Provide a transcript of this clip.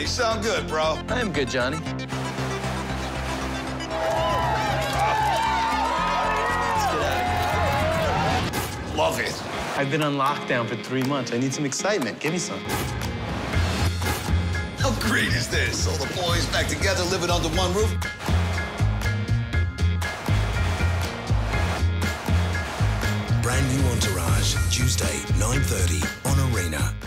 You sound good, bro. I am good, Johnny. Let's get out of here. Love it. I've been on lockdown for 3 months. I need some excitement. Give me some. How great is this? All the boys back together living under one roof. Brand new Entourage, Tuesday, 9:30 on Arena.